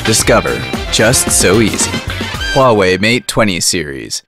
Discover, just so easy. Huawei Mate 20 series.